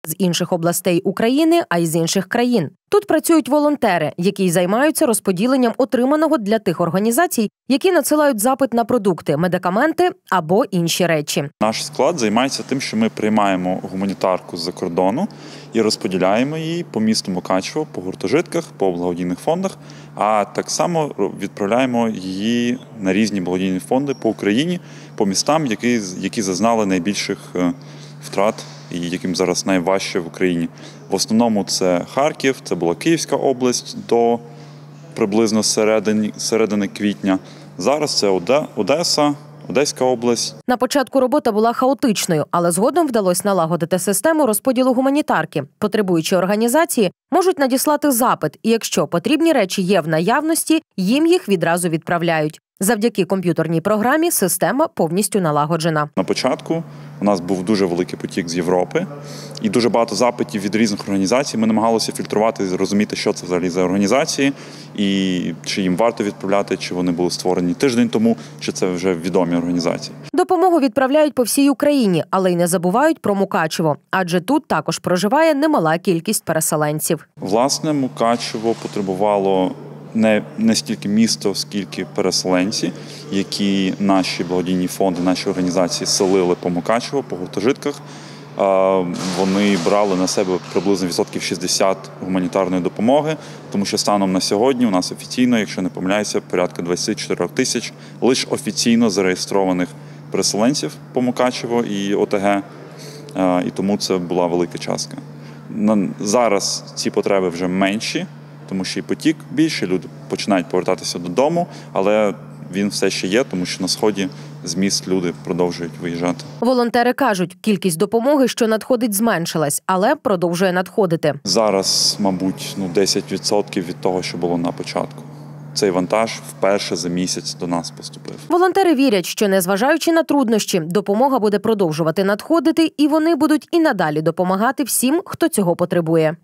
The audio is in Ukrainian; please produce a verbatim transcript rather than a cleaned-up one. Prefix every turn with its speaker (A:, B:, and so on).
A: з інших областей України, а й з інших країн. Тут працюють волонтери, які займаються розподіленням отриманого для тих організацій, які надсилають запит на продукти, медикаменти або інші речі.
B: Наш склад займається тим, що ми приймаємо гуманітарку з-за кордону і розподіляємо її по місту Мукачево, по гуртожитках, по благодійних фондах, а так само відправляємо її на різні благодійні фонди по Україні, по містам, які, які зазнали найбільших втрат і яким зараз найважче в Україні. В основному це Харків, це була Київська область до приблизно середини, середини квітня. Зараз це Одеса, Одеська область.
A: На початку робота була хаотичною, але згодом вдалося налагодити систему розподілу гуманітарки. Потребуючі організації можуть надіслати запит, і якщо потрібні речі є в наявності, їм їх відразу відправляють. Завдяки комп'ютерній програмі система повністю налагоджена.
B: На початку у нас був дуже великий потік з Європи і дуже багато запитів від різних організацій. Ми намагалися фільтрувати і зрозуміти, що це взагалі за організації, і чи їм варто відправляти, чи вони були створені тиждень тому, чи це вже відомі організації.
A: Допомогу відправляють по всій Україні, але й не забувають про Мукачево, адже тут також проживає немала кількість переселенців.
B: Власне, Мукачево потребувало не, не стільки місто, скільки переселенці, які наші благодійні фонди, наші організації селили по Мукачево, по гуртожитках. Вони брали на себе приблизно відсотків шістдесят гуманітарної допомоги, тому що станом на сьогодні у нас офіційно, якщо не помиляюся, порядка двадцять чотири тисяч лише офіційно зареєстрованих переселенців по Мукачево і ОТГ, і тому це була велика частка. Зараз ці потреби вже менші, тому що і потік більше, люди починають повертатися додому, але він все ще є, тому що на Сході з міст люди продовжують виїжджати.
A: Волонтери кажуть, кількість допомоги, що надходить, зменшилась, але продовжує надходити.
B: Зараз, мабуть, ну, десять відсотків від того, що було на початку. Цей вантаж вперше за місяць до нас поступив.
A: Волонтери вірять, що незважаючи на труднощі, допомога буде продовжувати надходити, і вони будуть і надалі допомагати всім, хто цього потребує.